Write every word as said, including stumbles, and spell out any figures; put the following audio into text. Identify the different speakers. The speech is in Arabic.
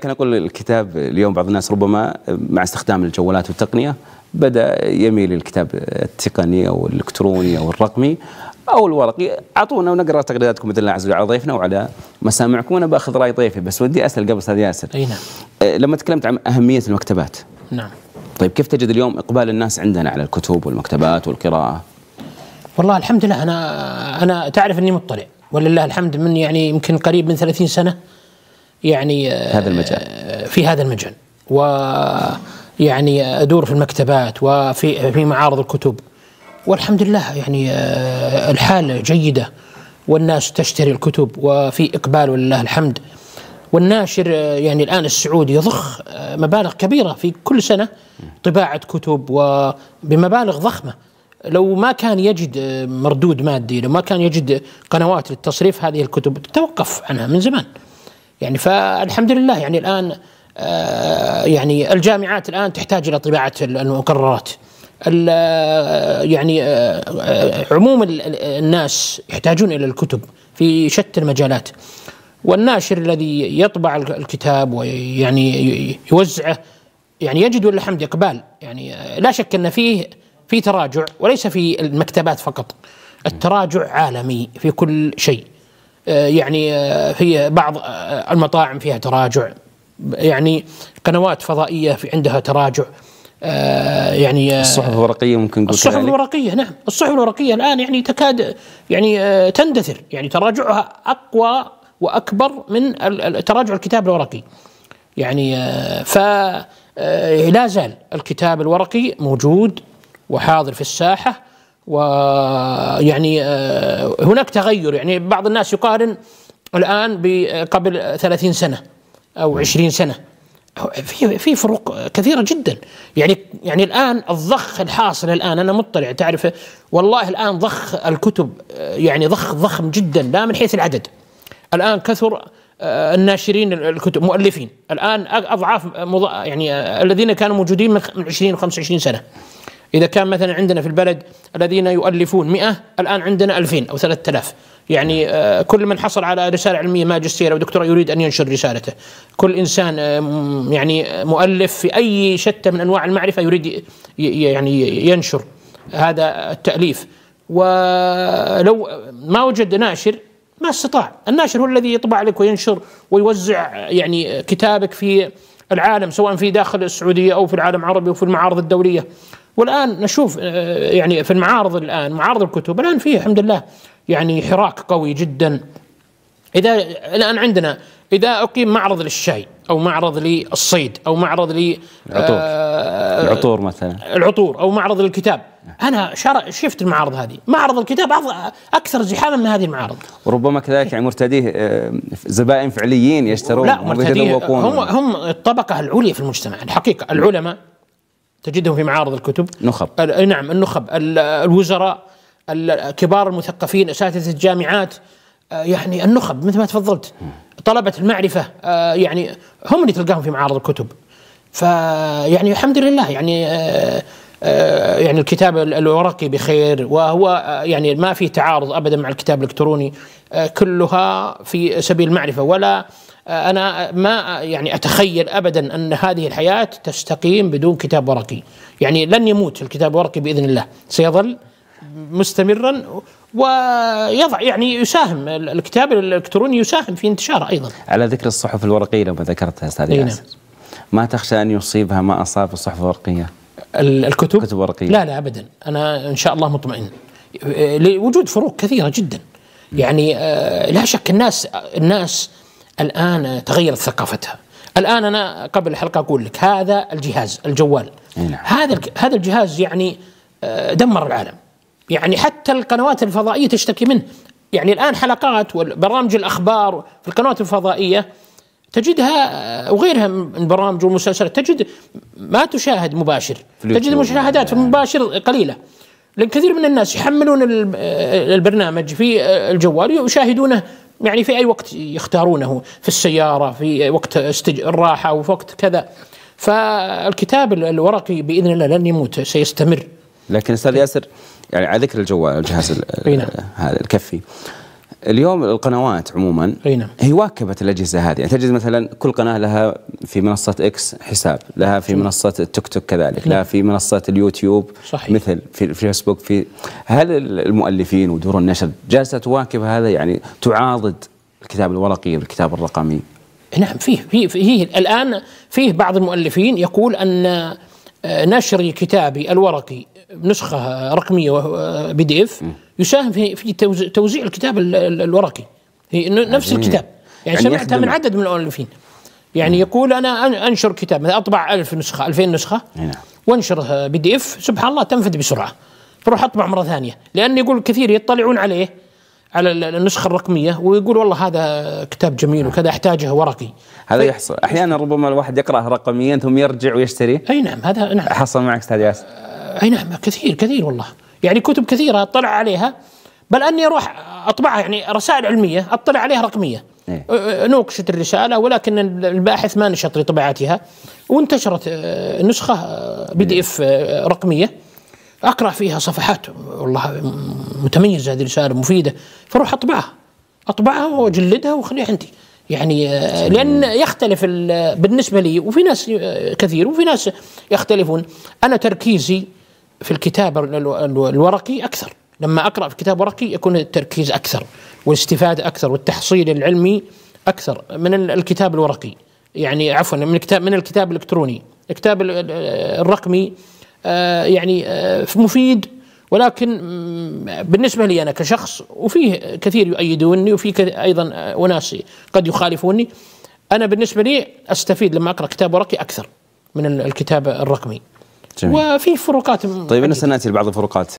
Speaker 1: خلينا نقول الكتاب اليوم بعض الناس ربما مع استخدام الجوالات والتقنية بدأ يميل للكتاب التقني أو الإلكتروني أو الرقمي أو الورقي. أعطونا ونقرأ تغريداتكم بإذن الله عز وجل على ضيفنا وعلى مسامعكم، وأنا بأخذ رأي ضيفي. بس ودي أسأل قبل أستاذ ياسر.
Speaker 2: أي نعم.
Speaker 1: لما تكلمت عن أهمية المكتبات.
Speaker 2: نعم.
Speaker 1: طيب كيف تجد اليوم إقبال الناس عندنا على الكتب والمكتبات والقراءة؟
Speaker 2: والله الحمد لله، أنا أنا تعرف إني مطلع ولله الحمد، من يعني يمكن قريب من ثلاثين سنة يعني
Speaker 1: هذا المجال،
Speaker 2: في هذا المجال، ويعني أدور في المكتبات وفي في معارض الكتب، والحمد لله يعني الحال جيدة والناس تشتري الكتب وفي إقبال ولله الحمد. والناشر يعني الآن السعودي يضخ مبالغ كبيرة في كل سنة طباعة كتب وبمبالغ ضخمة. لو ما كان يجد مردود مادي، لو ما كان يجد قنوات للتصريف هذه الكتب توقف عنها من زمان يعني. فالحمد لله يعني الآن يعني الجامعات الآن تحتاج إلى طباعة المقررات، يعني عموم الناس يحتاجون إلى الكتب في شتى المجالات، والناشر الذي يطبع الكتاب ويعني يوزعه يعني يجد ولله الحمد إقبال. يعني لا شك أن فيه في تراجع، وليس في المكتبات فقط، التراجع عالمي في كل شيء. يعني في بعض المطاعم فيها تراجع، يعني قنوات فضائية في عندها تراجع، يعني
Speaker 1: الصحف الورقية ممكن نقول
Speaker 2: الصحف الورقية. نعم، الصحف الورقية الآن يعني تكاد يعني تندثر، يعني تراجعها أقوى وأكبر من تراجع الكتاب الورقي يعني. فلا زال الكتاب الورقي موجود وحاضر في الساحة، ويعني هناك تغير. يعني بعض الناس يقارن الآن بقبل ثلاثين سنة أو عشرين سنة، في في فروق كثيرة جدا يعني. يعني الآن الضخ الحاصل الآن، أنا مطلع تعرف والله الآن ضخ الكتب يعني ضخ ضخم جدا، لا من حيث العدد. الآن كثر الناشرين الكتب مؤلفين الآن أضعاف يعني الذين كانوا موجودين من عشرين وخمسة وعشرين سنة. إذا كان مثلا عندنا في البلد الذين يؤلفون مئة، الآن عندنا ألفين أو ثلاثة آلاف. يعني كل من حصل على رسالة علمية ماجستير أو دكتوراه يريد أن ينشر رسالته. كل إنسان يعني مؤلف في أي شتى من أنواع المعرفة يريد يعني ينشر هذا التأليف. ولو ما وجد ناشر ما استطاع. الناشر هو الذي يطبع لك وينشر ويوزع يعني كتابك في العالم، سواء في داخل السعودية أو في العالم العربي وفي المعارض الدولية. والآن نشوف يعني في المعارض الآن، معارض الكتب الآن فيه الحمد لله يعني حراك قوي جدا. إذا الآن عندنا إذا أقيم معرض للشاي أو معرض للصيد أو معرض للعطور
Speaker 1: آه العطور مثلا
Speaker 2: العطور أو معرض للكتاب، أنا شفت المعارض هذه، معرض الكتاب أكثر زحاما من هذه المعارض.
Speaker 1: وربما كذلك يعني مرتديه زبائن فعليين يشترون،
Speaker 2: لا مرتديه هم هم الطبقة العليا في المجتمع الحقيقة. العلماء تجدهم في معارض الكتب،
Speaker 1: نخب،
Speaker 2: نعم النخب، الوزراء، الكبار المثقفين، أساتذة الجامعات، يعني النخب مثل ما تفضلت، طلبة المعرفة، يعني هم اللي تلقاهم في معارض الكتب. فيعني الحمد لله يعني يعني الكتاب الورقي بخير، وهو يعني ما في تعارض أبدا مع الكتاب الإلكتروني، كلها في سبيل المعرفة. ولا أنا ما يعني أتخيل أبدا أن هذه الحياة تستقيم بدون كتاب ورقي. يعني لن يموت الكتاب الورقي بإذن الله، سيظل مستمرا ويضع يعني يساهم الكتاب الإلكتروني يساهم في انتشاره أيضا.
Speaker 1: على ذكر الصحف الورقية لما ذكرتها أستاذ ياسر، ما تخشى أن يصيبها ما أصاب الصحف الورقية؟
Speaker 2: الكتب
Speaker 1: الكتب الورقية
Speaker 2: لا لا أبدا، أنا إن شاء الله مطمئن لوجود فروق كثيرة جدا. يعني لا شك الناس الناس الآن تغيرت ثقافتها. الآن أنا قبل الحلقة أقول لك هذا الجهاز الجوال،
Speaker 1: نعم.
Speaker 2: هذا هذا الجهاز يعني دمر العالم. يعني حتى القنوات الفضائية تشتكي منه. يعني الآن حلقات وبرامج الأخبار في القنوات الفضائية تجدها وغيرها من البرامج والمسلسلات تجد ما تشاهد مباشر، تجد المشاهدات في المباشر قليلة، لأن كثير من الناس يحملون البرنامج في الجوال ويشاهدونه يعني في أي وقت يختارونه، في السيارة، في وقت الراحة وفي وقت كذا. فالكتاب الورقي بإذن الله لن يموت، سيستمر.
Speaker 1: لكن أستاذ ياسر يعني على ذكر الجوال الجهاز هذا الكفي، اليوم القنوات عموما
Speaker 2: نعم.
Speaker 1: هي واكبت الاجهزه هذه، يعني تجد مثلا كل قناه لها في منصه اكس حساب، لها في منصه التيك توك كذلك، لها في منصه اليوتيوب صحيح. مثل في الفيسبوك. في هل المؤلفين ودور النشر جالسه تواكب هذا، يعني تعاضد الكتاب الورقي والكتاب الرقمي؟
Speaker 2: نعم، فيه فيه فيه الان فيه بعض المؤلفين يقول ان نشر كتابي الورقي نسخه رقميه بي دي اف يساهم في في توزيع الكتاب الورقي، هي نفس الكتاب. يعني, يعني سمعتها من عدد من المؤلفين، يعني يقول انا انشر كتاب مثلا اطبع ألف نسخه ألفين نسخه وانشره بي دي اف، سبحان الله تنفذ بسرعه، بروح اطبع مره ثانيه، لان يقول كثير يطلعون عليه على النسخه الرقميه ويقول والله هذا كتاب جميل وكذا احتاجه ورقي.
Speaker 1: هذا في يحصل احيانا، ربما الواحد يقراه رقميا ثم يرجع ويشتريه.
Speaker 2: اي نعم، هذا نعم
Speaker 1: حصل معك استاذ ياسر؟
Speaker 2: اي نعم، كثير كثير والله، يعني كتب كثيره اطلع عليها، بل اني اروح اطبعها، يعني رسائل علميه اطلع عليها رقميه. إيه؟ نوقشت الرساله ولكن الباحث ما نشط لطباعتها، وانتشرت نسخه بي دي اف رقميه اقرا فيها صفحات والله متميزه، هذه رساله مفيده، فاروح اطبعها اطبعها واجلدها واخليها عندي. يعني لان يختلف بالنسبه لي، وفي ناس كثير وفي ناس يختلفون. انا تركيزي في الكتاب الورقي اكثر، لما اقرا في كتاب ورقي يكون التركيز اكثر والاستفاده اكثر والتحصيل العلمي اكثر من الكتاب الورقي، يعني عفوا من الكتاب من الكتاب الالكتروني. الكتاب الرقمي يعني مفيد، ولكن بالنسبه لي انا كشخص، وفيه كثير يؤيدوني وفي ايضا وناس قد يخالفوني، انا بالنسبه لي استفيد لما اقرا كتاب ورقي اكثر من الكتاب الرقمي. جميل. وفي فروقات.
Speaker 1: طيب، سناتي لبعض الفروقات.